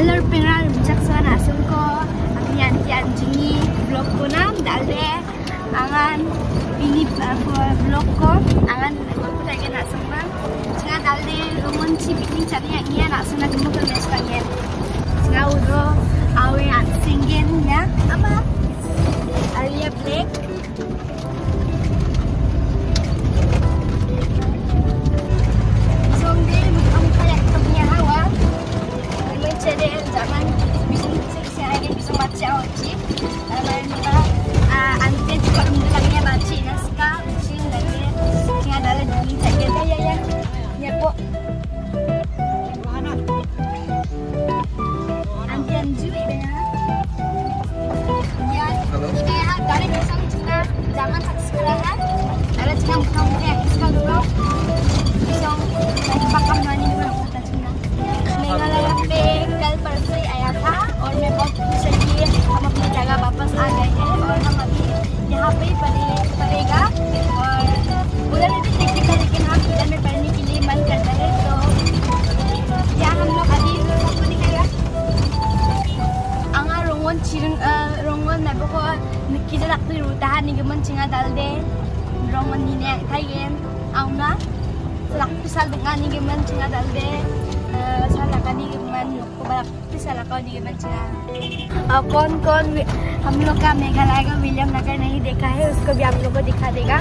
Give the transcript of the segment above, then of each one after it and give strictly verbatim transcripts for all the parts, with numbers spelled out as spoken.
Halo pengen bijak sana asal ko kami anti anjingi vlog ko na dalde angan ini vlog ko angan ko lagi nak semang jangan dalde rumon si bikin cari yang ia nak sana kamu ke mesbangnya jangan udo awe singen ya apa Alia Black jadi zaman bisa bisa lagi bisa baca oci, lalu juga anti juga mendalangnya baca naskah ucin lagi yang ada di jaket ya ya ya kok anti anju ini ya ya ini ya dari bisa juga zaman sekolahan ada cina kamu yang sekolah dulu bisa lagi pakam nani dulu kita cina Meghalaya पे कल परसों ही आया था और मैं बहुत खुश है कि हम अपनी जगह वापस आ गए हैं और हम अभी यहाँ पे पढ़े पढ़ेगा और उधर में भी देखते हैं लेकिन हम इधर में पढ़ने के लिए मन करता है तो क्या हम लोग अभी सबको दिखाएगा आंगा रोंगन चिरंग रोंगन ना बको निकी जलाक तो रूताhan ni gemen cinga dalde रोंगन ni ne kayen आउना जलाक पिसल dengan ni gemen cinga dalde साला का नहीं मन को बड़ा पिसाला का नहीं मन चला और कौन कौन हम लोग का मेघालय का विलियम नगर नहीं देखा है उसको भी हम लोग को दिखा देगा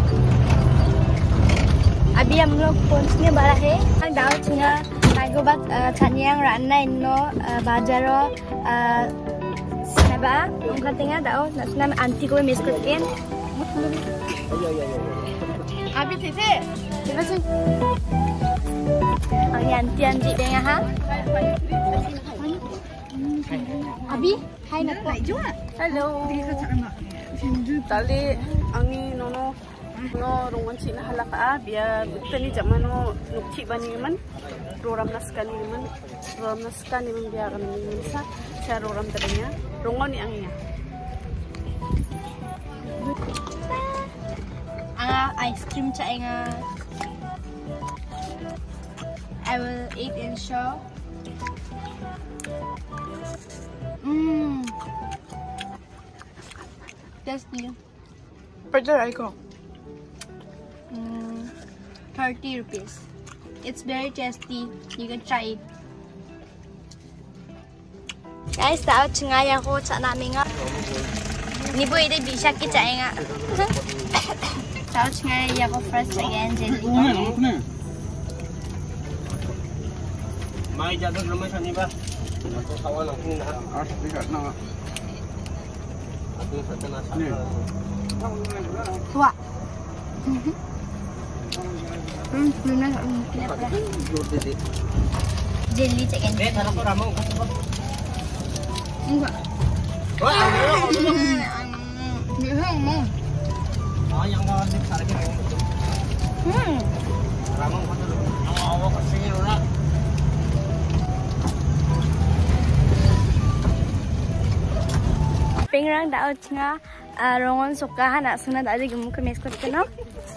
अभी हम लोग पहुंचने वाला है दाव चिंगा आगो बात छानियांग रान्ना इन्नो बाजारो सेबा उनका tinggal दाव नसना आंटी को मिस करके अभी थे थे देखा सुन Ang anti-anti dia ha. Abi, hai nak po. Hello. Tali angi nono no rongan cina halaka biar tani jamano nukci bani man roram naskani man roram naskani man biar kan bisa saya roram tadinya rongan ni anginya. Ah, ice cream cak nga. I will eat and show. Mmm. Tasty. Pwede ay ko. Mm, thirty rupees. It's very tasty. You can try it. Guys, tao cengaya ko sa namin nga. Ni boy ide bisa kita nga. Tao cengaya ko first again jelly. Mai jatuh rumah sana ba? Aku kawan aku nak. Ah, tidak nak. Aku satu nasi. Tua. Hmm, benar. Jelly cek Eh, kalau kau ramai kau apa? Enggak. Wah, Bilang mau. ah yang kau ambil sarki. Hmm. Ramai kau tu. Yang awak kasih orang. Pengrang daw nga rongon sukahan na sunod adi gumu ka meskot ka no.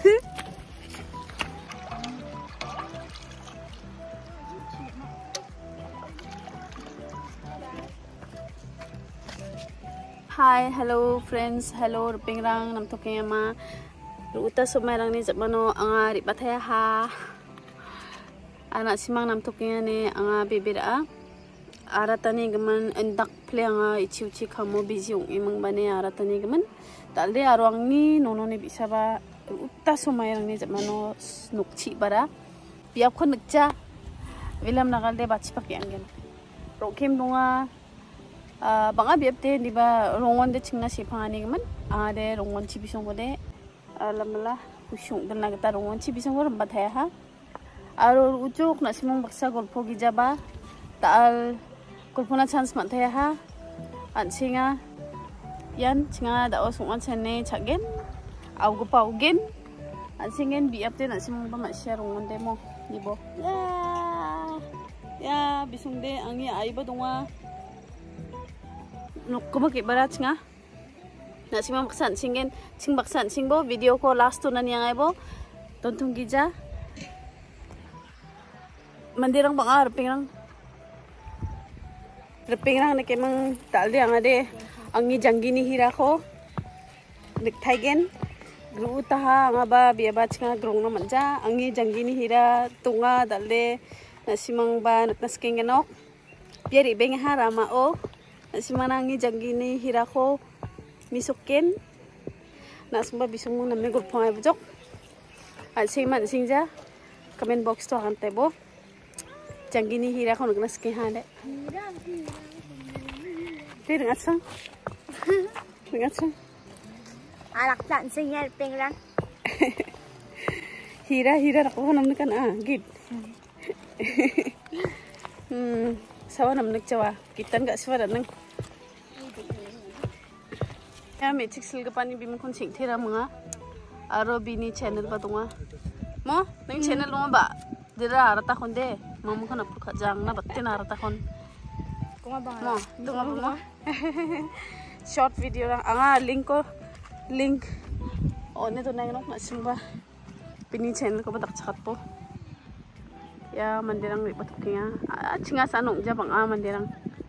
Hi, hello friends, hello pengrang nam to kaya ma ruta sumairang ni jamano anga ribataya ha anak simang nam to kaya ni anga bibira aratani gaman endak planga ichi uchi kamu biziung imang bane aratani gaman talde arwang ni nono ni bisa ba utta sumairang ni jamano nukchi bara biap kon nukcha wilam nagal de bachi pakai angin rokem donga banga biap de di ba rongon de chingna sipangani gaman ade rongon chi bisong bode lamala usung dan lagata rongon chi bisong bar bathaya ha aro ujuk na simong baksa golpo gijaba tal kulpuna chance mataya ha ansinga yan singa da osungan chane chagen augo paugen ansingen biap de na simong ba masya rongon de mo nibo ya ya bisung de angi aiba donga nukkuba ke barat nga na simang baksan singen sing baksan singbo video ko last to na niya ngaybo tontung gija mandirang bangar pingrang Repingrang nak emang tak ada yang ada angi janggini hira ko nikthaigen gru taha ngaba biaba chinga grong na manja angi janggini hira tunga dalde nasimang ba naknaskengenok biari beng harama o nasimang angi janggini hira ko misukken nasumba bisung namme gurphongai bujok asing man singja comment box to han tebo janggini hira ko naknaske hade Dia dengar sang, dengar sang. Anak tak sihir pengrang. Hira hira aku kan nampak ah, git. Hmm, sawa nampak cawa. Kita enggak sawa nang. Ya, metik sil kepani bimu kon sing thera mga. Aro bini channel ba tunga. Mo, nang channel mo ba? Dira arata kon de. Mamu kan apur kajang na batte na arata kon. Mo, tunga mo. Short video lang anga link ko link oh nito na yung nasimba pini channel ko batak chakat po ya mandirang ripatok kaya ah chinga sa anong jabang ah mandirang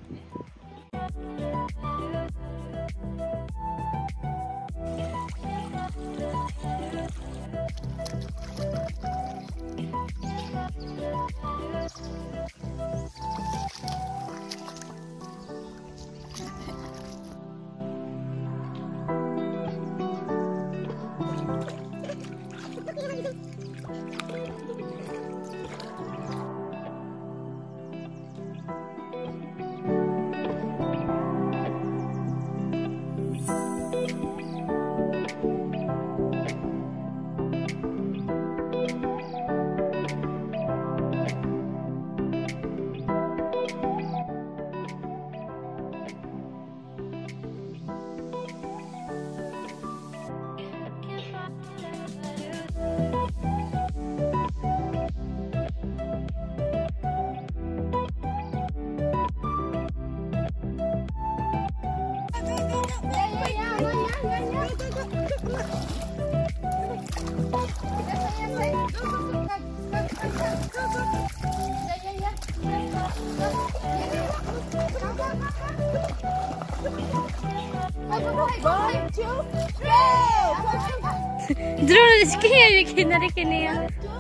Drone sekali bikin dari kini ya.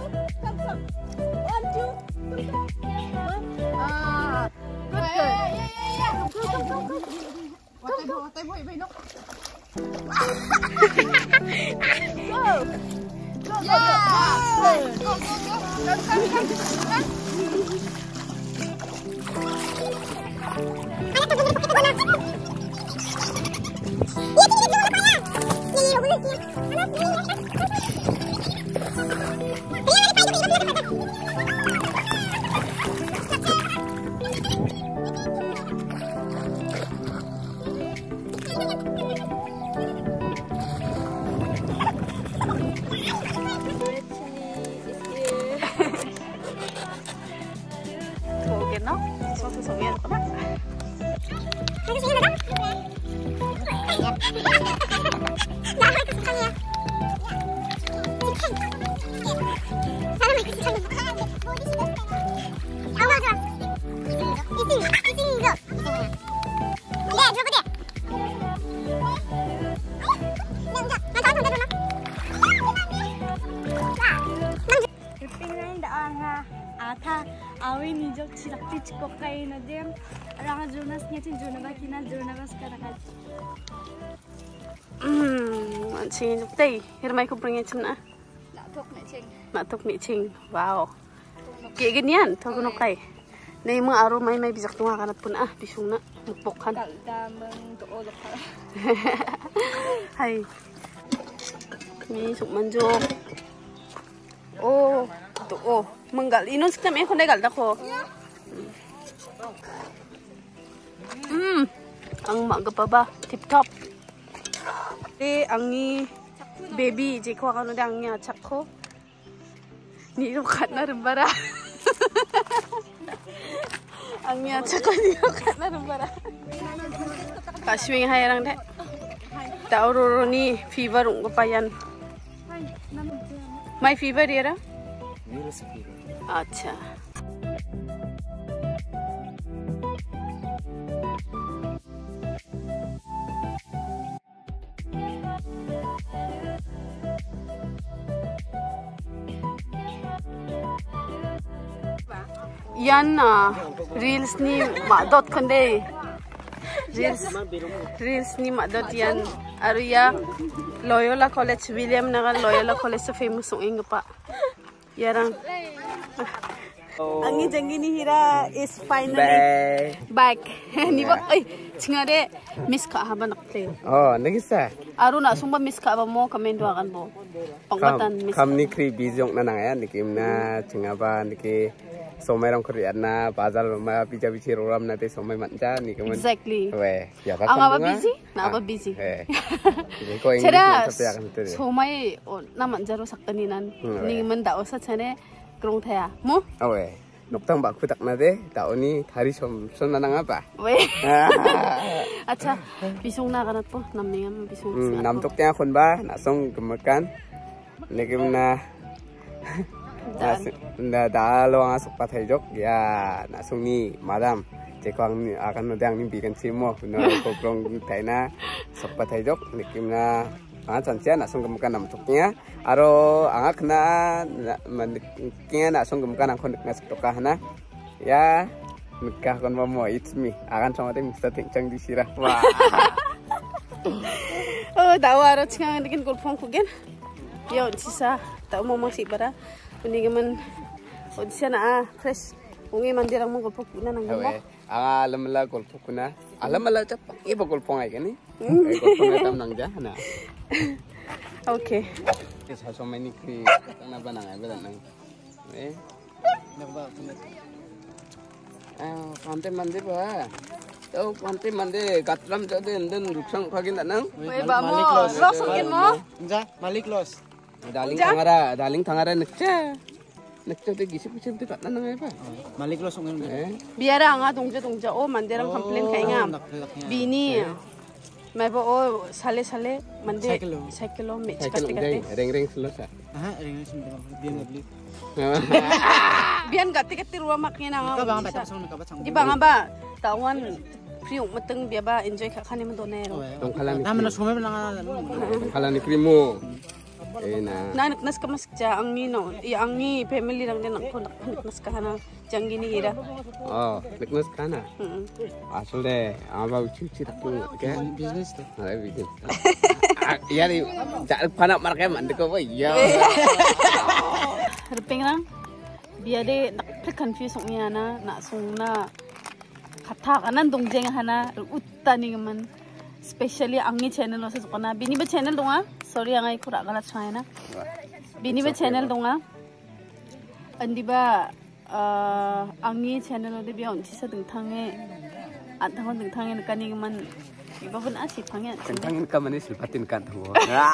Awi ni jok cilak picko kain aja, orang Jonas nyetin Jonas bakina Jonas sekarang kan. Hmm, mancing juktai, hirmai ko pernah cina. Nak tok nak cing. Nak tok ni cing, wow. Kayak ginian, tau kono kai. Nay mga araw may may bisak tunga kanat pun ah, bisung na, mukpokan. Damang tuolok ka. Hai. Ni suk manjok. Oh, tu oh, menggal inon sekam eh kon gal dako. Hmm. Ang maga pa ba? Tip top. Eh, angi baby je ko kanu dang nya chak ko. Ni ro khat na rembara. Ang nya chak ko ni ro khat na rembara. Kaswing hayarang de. Tauro ni fever ung payan. My fever era? Virus fever. Acha. yan na reels ni madot konde reels reels ni madot yan aruya Loyola College William naga Loyola College sa famous song inga pa yarang Angi jangi ni hira is finally back. Ni ba ay chingare miss ka haba nakte. Oh, nagisa. Aro na sumba miss ka ba mo kamendo akan mo. Pangbatan miss. Kam ni kri bizong na nangaya nikim na chingaba niki somai rong korea na bazar ma bija bici roram na te somai manja nikim. Exactly. We, ya ba. Ang aba busy? Na aba busy. Eh. Ko English Chera na somai na manjaro saktaninan. Ni man dao sa chane Krong thaya mo? Awe, noktang bak kutak na de, tao ni thari som som na nga ba? We. Acha, bisong na kanat po, namningam bisong. Hmm, namtok tiang kon ba, nasong gemakan, nikim na. Na dalo ang asok patay jok, ya nasong ni madam. Jekwang ni akan nodang ni bigan simo, no kokrong tay na sok patay jok, nikim na. Ang sansia nasong gemakan namtoknya, aro angak na kia nasong gemakan ang konek nasok toka na, ya nikah kon mo it's me, akan sama teh mesti tingcang di sirah. Wah. Oh, dawa aro chingang dikin golpong kugen. Yo sisa, tao mo masih bara, kuning man, oh sisa na fresh, ungi mandirang mo golpong kuna nang mo. Ang alam mala golpong kuna, alam mala cap, iba golpong ay kani. Golpong na tam nang jahana. Okay. Sa so many kri na ba nang ay nang. Eh. Nagba Ah, pante mande ba. Tao pante mande gatram jade den ruksang khagin nang. Wei ba mo, los ngin mo? Ja, malik los. Daling tangara, daling tangara nekcha. Nekcha te gisip gisip te katna nang ay ba. Malik los ngin. Eh. Biara nga dongja dongja oh mandirang complain kay nga. Bini. May ba oh sale sale mandi Cyclo. cyclo me Cycle chikate ugay, kate. reng reng selo sa. Aha, ring ring bian ngabli. Bian gati kate ruwa makina nga. Ka ba ba tapos ka ba sang. Di ba nga ba tawan friyong mateng biya ba enjoy ka kani man donero. Tong kala ni. Na man sumay lang. Tong kala ni krimo. Eh na. Na naknas ka mas ja ang nino, i ang ni family lang din ako naknas ka na jangi ni hira. Oh, neknas kana. Mm. Asole aba uchi uchi takku ke. Business to. Ada bikin. Iya ni, jak panak markai mandek apa iya. Rupeng lang biya de nakpe confuse ong yana na sung na kata kanan dongjeng hana utta ni man. Especially angi channel no sa na bini ba channel donga sorry angai kura kala china bini ba channel donga andi ba angi channel no de bion chi sa ding thange at thang ding thange kani man iba bun asi phangya Tentangin ka manis silpatin kan tuh.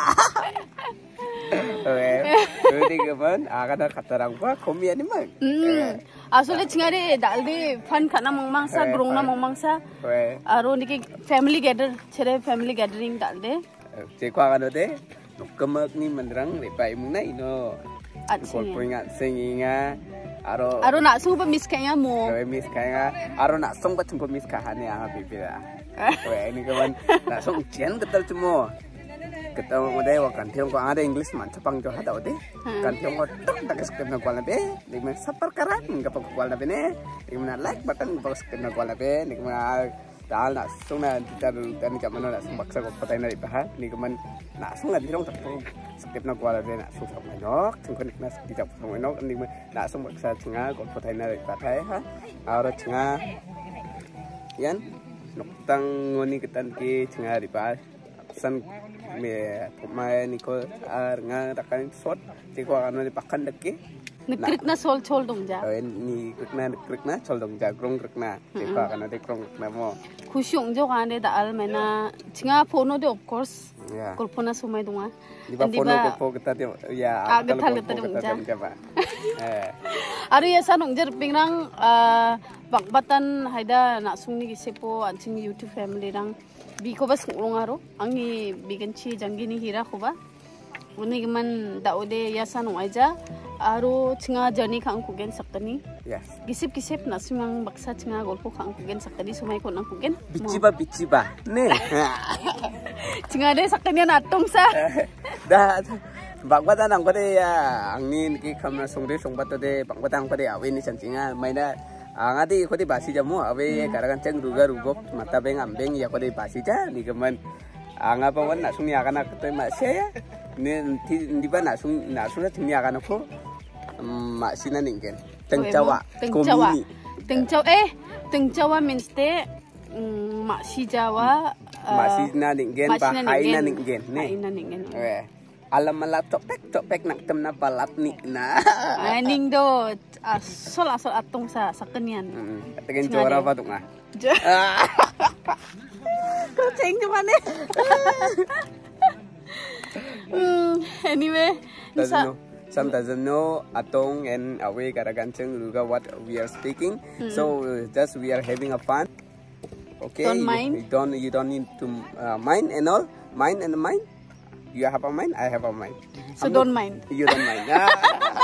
Oke, jadi kapan? Akan ada kata orang apa? Komia ni mah. Hmm, asal cingare dalde fun kana mangmangsa, grong na mangmangsa. Oke. Aro niki family gather, cere family gathering dalde. Cek kau akan ada. Kemak ni menderang lepai muna ino. At Kau singa. ingat singinga. Aro. Aro nak suba miss kaya mo. Oke miss kaya. Aro nak song bat cumpa miss kahane yang habis bila. Oke ini kapan? Nak song ujian ketel semua. Ketemu mo deh, wakan tiong ko ada English man, sapang jo hata ode. Kan tiong ko tok tak skip na kwal na be, nik man sapar karat, nik pa kwal na be ne, nik man like button pa skip na kwal na be, nik man dal na sung na tar tan ka man na sung baksa ko patay na iba ha, nik man na sung na dirong tak skip na kwal na be na sung sa manok, sung ko nik na di tak sung manok, nik man na sung baksa chinga ko patay na iba ha. Aro chinga yan noktang ngoni ketan ki chinga riba san me pemain niko ar nga takan shot tiko ano ni pakan deki Nikrik na sol chol dongja. ni krikna krikna chol dong ja grong krikna tiko ano de grong krikna mo Kusyong jo kane da al mena chinga phono de of course. ya Kolpona sumai donga. di ba fono ko po kita ya Ah, getal getal dongja. ba eh Aro ya sa nongjer pingrang bakbatan haida na sungni gisepo anching YouTube family rang bi ko bas ngaro angi bigan chi jangini hira ko ba uni man daode ya sa nong aja aro chinga journey khang kugen saktani yes gisip gisip na sumang baksa chinga golpo khang kugen saktani sumai ko nang kugen bici ba bici ba ne chinga de saktani na atong sa dah bakbatan ang ko de ya angin ki kamna songre songbata de bakbatan ko de awin ni chancinga maina angati ko di basi jamu abe karagan ceng ruga rugok mata beng ambeng ya ko di basi ja ni kemen anga pa wan nasung ni akan aku tu mak saya ni di ba nasung nasung ni akan aku mak sina ningen teng Jawa Teng Jawa. komini Teng Jawa eh Teng Jawa means te mak si Jawa. mak sina ningen bahai na ningen Bahai ni na ningen. eh alam malat topek topek nak tem na balat ni na Aning do asol asol atong sa sa kanyan. tegen jora pa tu ngah Kucing gimana? Hmm, anyway, doesn't sa know. Some doesn't know atong and away karaganceng ruga what we are speaking. So uh, just we are having a fun. Okay. Don't you, mind. You don't you don't need to uh, mind and all. Mind and mind. You have a mind. I have a mind. so I'm don't not- mind. You don't mind. Ah.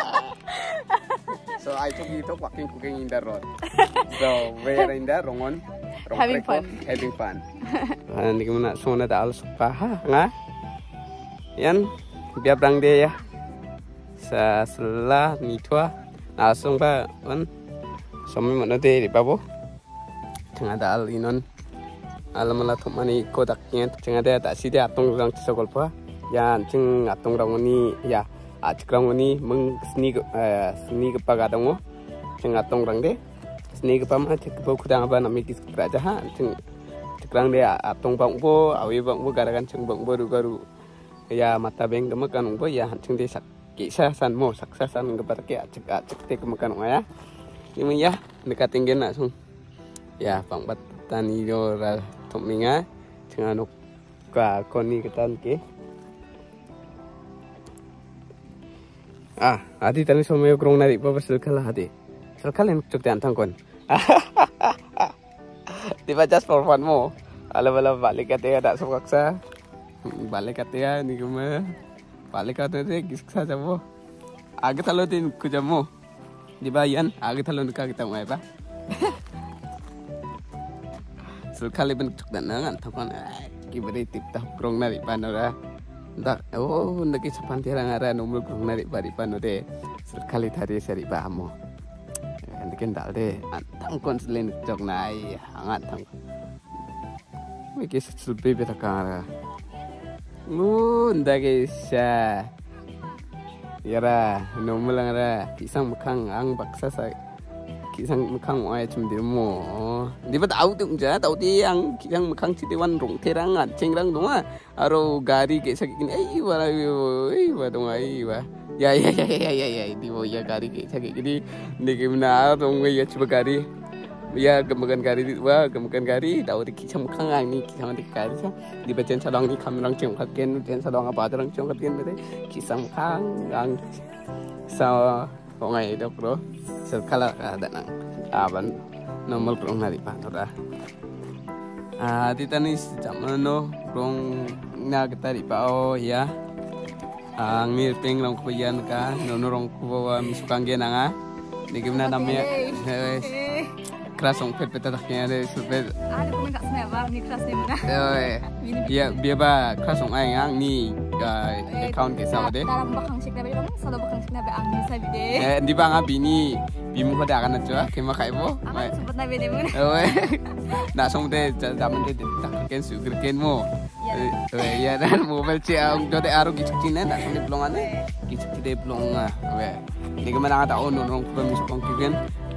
So I took you to walking cooking in the road. So we are in the rongon. Rong Having preko, fun. Having fun. Hindi ko na suna daal suka ha nga. Yan, biabrang dia ya. Sa setelah nitua langsung ba on. Somi mana deh di babo. Tengah daal inon. Alam malah tu mani kodaknya tengah dia tak sih dia atong orang cakap apa. Yan ceng atong orang ni ya. Acikrang ni meng seni seni kepagadang mo. Ceng atong orang deh. Seni kepama cek bau kudang apa namanya kis keraja ha. Ceng cekrang dia atong bang bo awi bang bo garagan ceng bang bo garu ya mata beng kemakan bo ya ceng dia sak kisah san mo saksa san kepada ke acek acek te kemakan ya. Ini ya dekat tinggi langsung. Ya bang bat tani do ra tominga ceng anu ka koni ketan ke. Ah, adi tani somayo krong nari pa pasal kala adi. Sekali cuk di antang kon. Tiba just for fun mo. Ala-ala balik katanya tak sokaksa. Balik katanya ni kemana? Balik katanya kisah jamo. Agi thalo tin kujamo. Di bayan agi thalo nikah kita mau apa? Sekali ben cuk dan nangan takon. Kibari tip tah krong nari panora. Dak oh ndaki sapantirang ara nomor krong nari bari panode. Sekali tadi seri bamo. Mungkin tak deh, antang konselin jok nai, hangat tang. Mungkin lebih betul kan? Ngunda kisah, ya ra, nomor lang ra, kisang mukang ang baksa sa, kisang mukang ay cuma demo. Di ba tahu tu enggak, tahu dia yang kisang mukang citewan rong terangan, cengrang dong ah, aro gari kisah gini, ay wala, ay wala dong ay wala. Ya ya ya ya ya ya di bawah ya gari kayak gini nih gimana dong ya coba gari ya gemakan gari di wah gemakan gari tahu di kisah mukang ini kisah di gari sih di bagian salong ini kami orang cium kakian bagian salong apa ada orang cium kakian berarti kisah mukang yang so ongai dok bro sekala ada nang aban nomor kurang hari pantura ah di tani zaman no kurang nak kita di bawah ya ang mirpeng lang ko yan ka nonurong ko misukang genanga di gimana namanya krasong pet pet taknya de super Ada komen kat sana bang ni kelas ni mana? eh ya biar ba krasong ay ang ni account ke sama de Dalam bakang cek nabe bang, solo bakang cek nabe ang bisa bide. eh di ba nga bini bimu ko da kana chua ke makai bo Ang sebut nabe de mana? eh na song de zaman de takken sugar ken mo eh ya dan mobile ci ang do de aro gicina na song de blongane gicina de blonga we di gimana nga taon nonong ko misukang kigen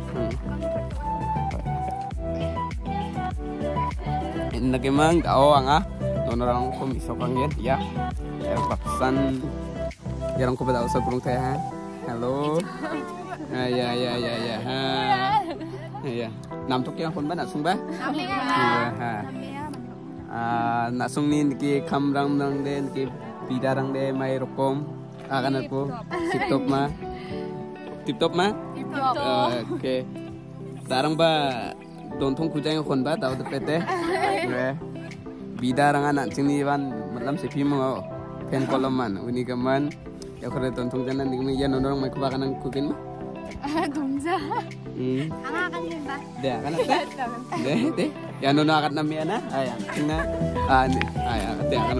Nagimang tao ang ah nonorang ko misukang yan ya ya baksan jarang ko ba sa burung teh hello ah ya ya ya ya ha ya nam tok yang kon ba nasung ba ha ah nasung ni ki kamrang nang den ki bidarang de mai rokom akan aku tip top ma tip top ma oke sekarang ba dontong kujang kon ba tahu tepete gue bidarang anak sini ban malam sepi mau pen koloman uni kaman ya kalau dontong jalan ini ya nonong mai kubakan kukin mah Dungza. hmm Ang akan yun ba? deh kan deh deh ya nono akan namanya na ayah cina ah ini ayah deh akan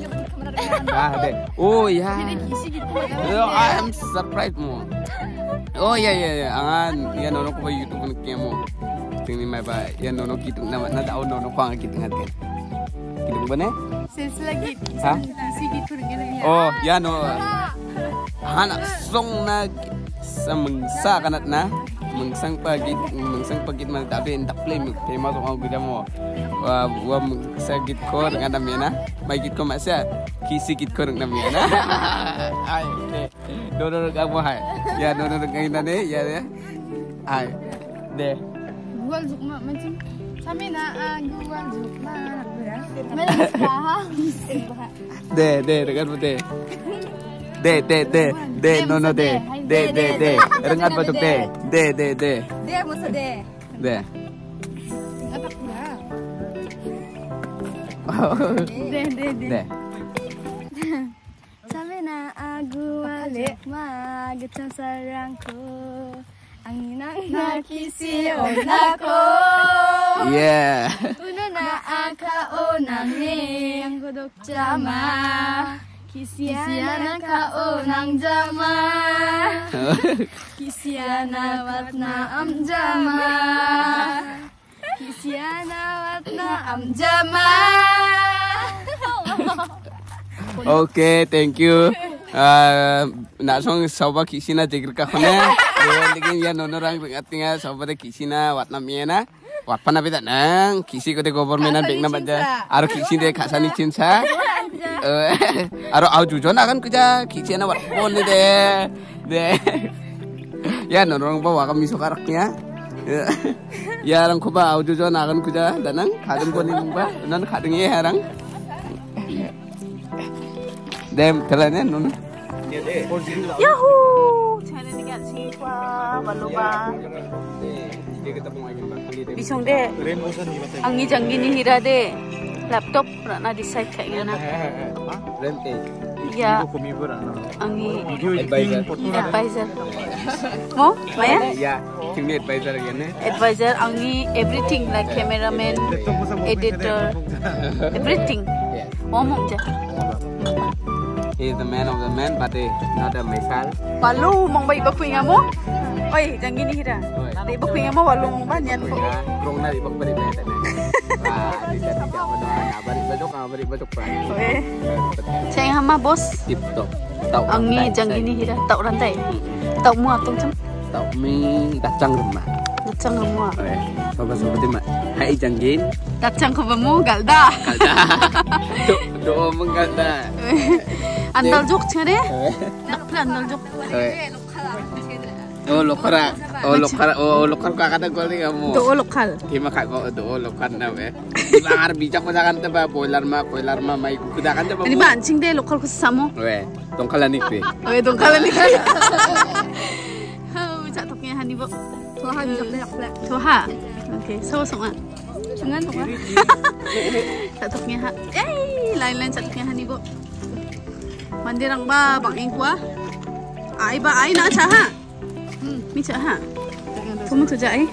ah deh oh ya Isi gitu. oh I am surprised mo Oh iya iya iya, angan ya nono ko ba YouTube ng mo. Tingni may ba ya nono kitung naman na daw nono ko ang kitung natin. Kitung ba ne? Silsila git. Ha? Kisi git kurang niya. Oh, ya no. Hana song na sa mangsa kanat na. Mangsang pagit, mangsang pagit man tapi endak play mi tema to ang gida mo. Wa wa sa git ko nga na na. May git ko masya. Kisi git ko na na. Ay, de. Dono ka mo hay. Ya dono ka ina ne, ya ya. Ay. De. Gual zukma macam. Kami na gual zukma ya. Mana sekarang? De, de, dekat mo de. De, de, de, de, no, no, de, de, de, de, rengat batuk de, de, de, de, Dia masa de. de. Apa pula? De de de. De. Sabi na aku alik magitang sarangko. Ang inang nakisi onako. Yeah. Una na akaonang ni ang gudok jama. Kisiana kaonang jama. Kisiana watna am jama. Kisiana watna am jama. Okay, thank you. Uh, nasong soba kisina jigir ka hone. Lekin ya nono rang rengat tinga soba de kisina wat namiena. Wat pana beda nang kisi ko de government bek na baja. Aro kisi de khasani cinsa. Aro au jujo na kan kuja kisina wat pon de. De. Ya nono rang bawa kami sokaraknya. Ya rang ko ba au jujo na kan kuja danang khadung ko ni ba nan khadung ye harang. Dem telanya nono. Yahoo! Channel ni kat siapa? Baluba. Bisong de. Angi janggi ni hira de. Laptop rana decide kayak gana. Rente. Ya. Angi advisor. Mo? Maya? Ya, kini advisor gini. Advisor angi everything like cameraman, editor, everything. Ngomong je. He is the man of the man, but uh, not a misal. Walu mong bay bakui ngamo? Oi, janggi ni hira. Di bakui ngamo walu mong banyan po. Krong na ibang bari bari na. Ah, di sa tiga mo na bari bajok, bari bajok pa. Oe. Sayang hama bos. Tip top. Tau Angi janggi ni hira. Tau rantai. Tau mu atong cem. Tau mi dacang rumah. Dacang mu. Oe. Sobat sobat tima. Hai janggin. Dacang ko ba mo galda. Galda. Do do menggalda. Andal juk cere. Nak plan andal juk. Oh lokara, oh lokara, oh lokar ka kada gol ni kamu. Do lokal. Kima ka ko do lokar na we. Ilang bijak ko kan ta ba boiler ma, boiler ma may kudakan ta ba. Ini ba ancing de lokal ko samo. We, tongkalan ni pe. We tongkalan ni. Hau jatoknya hani bo. Tuhan bijak de lakla. Tuha. Okay, so songa. Jangan tuh. Jatoknya ha. Eh, lain-lain jatoknya hani bo. Mandirang ba bang ingkwa? Ai ba ai na cha ha? Hmm, mi cha ha. Kamu tu ja ai.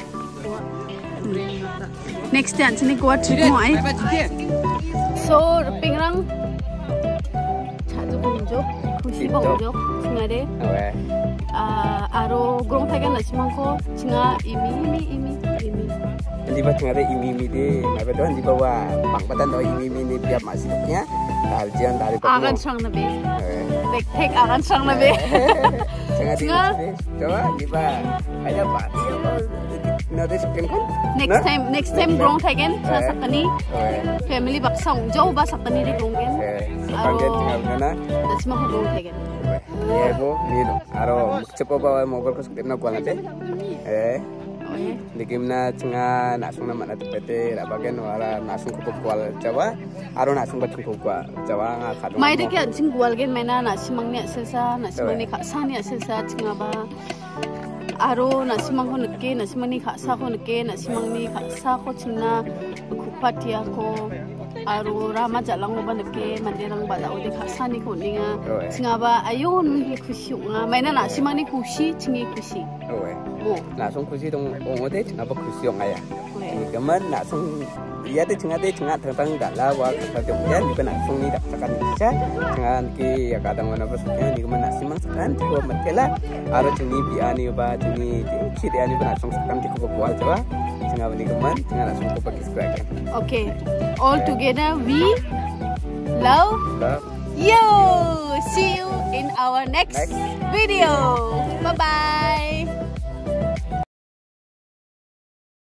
Next dance ni kuat trip mo ai. So, pingrang chaju bonjok, kushi bonjok, singade. We. Ah, aro grong tagan nasimangko, singa imi imi imi imi. Di ba ngade imi-imi de, may ba doon di ba wa pangpatan do imi-imi ni biar masuknya. Tarjian dari Akan Papua. sang na be. Backpack akan sang na be. Jangan di coba di ba. Ada pak. Nanti sekian kan? Next time, next time grong tagan sa sakani. Oke. Family baksang jauh ba sakani di grong gen. Oke. Sebagian tinggal mana? Nasimangko grong tagan. Ya bu, ni aro cepat bawa mobil ke sekian nak kuat nanti. Eh. Oye. Dikimna cenga nasung nama natu pete, bagian wala nasung kukup kual Jawa, aro nasung bacung kukup Jawa nggak kadung. Mai de kya jing gwal gen maina nasimang ni selsa, nasimang ni khasa ni selsa cenga ba. Aro nasimang ko nukke, nasimang ni khasa ko nukke, nasimang ni khasa ko cingna kupatia ko. Aro rama jalang ba nukke, mandirang ba daw de khasa ni ko ninga. Cenga ba ayon hi khushi nga, maina nasimang ni khushi, cingi khushi. Oke. Mo. Nasung kusi dong ongote, ngapa kusi yang ayah? Oye. kemen nak sung iya deh cengat deh cengat tentang gala wa kerja kemudian juga nak sung ni dak sekan bisa dengan ki ya kadang mana pasuknya ni kemen nak simang sekan cukup merkela aro ceni biani ba ceni ciri ani ba nak sung sekan cukup kual coba cengat bani kemen cengat nak sung ko pagi sekarang. Okay, all together we love Love. you. See you in our next, Next. video. Bye bye.